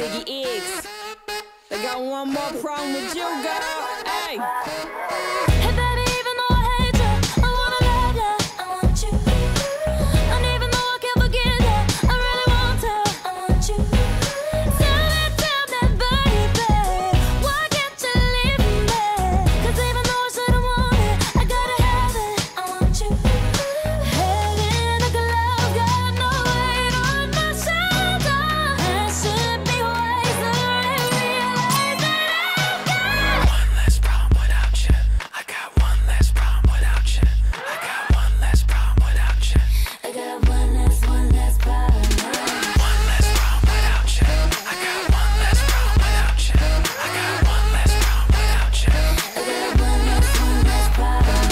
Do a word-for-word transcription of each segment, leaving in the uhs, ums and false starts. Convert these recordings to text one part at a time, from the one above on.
Ziggy Iggs. They got one more problem with you, girl. Hey. Hey baby, even though I hate you, I wanna love you, I want you. And even though I can't forget you, I really want to, I want you. Tell me, tell me, baby, why can't you leave me? Cause even though I shouldn't want it, I gotta have it, I want you. Head in a glove, got no weight on my shoulder. I should be wiser and realize that I've got one less problem without you. I got one less problem without you. I got one less problem without you. I got one less, one less problem. One less problem without you. I got one less problem without you. I got one less problem without you. I got one less, one less problem.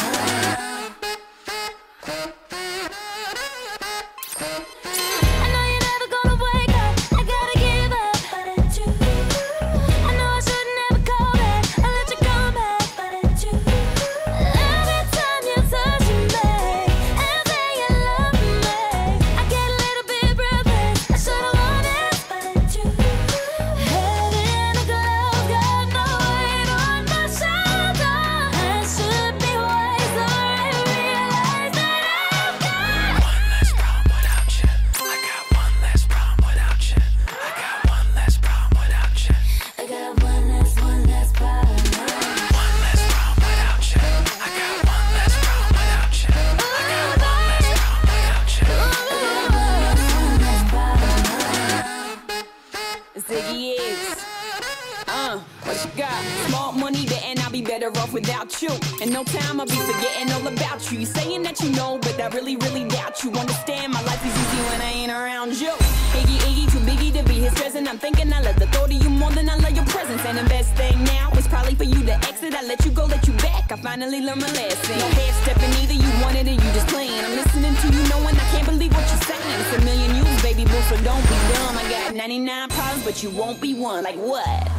I know you're never gonna wake up, I gotta give up, but it's you. I know I should never call back, I let you come back, but it's you. Every time you touch me and say you love me, I get a little bit breathless. I should've known it, but it's you. Head in a glove, got no weight on my shoulder. I should be wiser and realize that I've got One less problem without you. I got one less problem without you. I got one less problem without you. I got one less, one less problem. One less problem without you. I got one less problem without you. I got one less problem without you. Ziggy Iggs. Uh, what you got? Small money there and I'll be better off without you. In no time I'll be forgetting all about you. You saying that you know, but I really, really doubt you. Understand my life is easy when I ain't around you. Iggy, Iggy, too biggie to be his present. I'm thinking I love the thought of you more than I love your presence. And the best thing now is probably for you to exit. I let you go, let you back. I finally learned my lesson. No head stepping either, you wanted it, you just playing. I'm listening to you knowing I can't believe what you're saying. It's a million you, baby boo, so don't be dumb. I got ninety-nine problems, but you won't be one. Like what?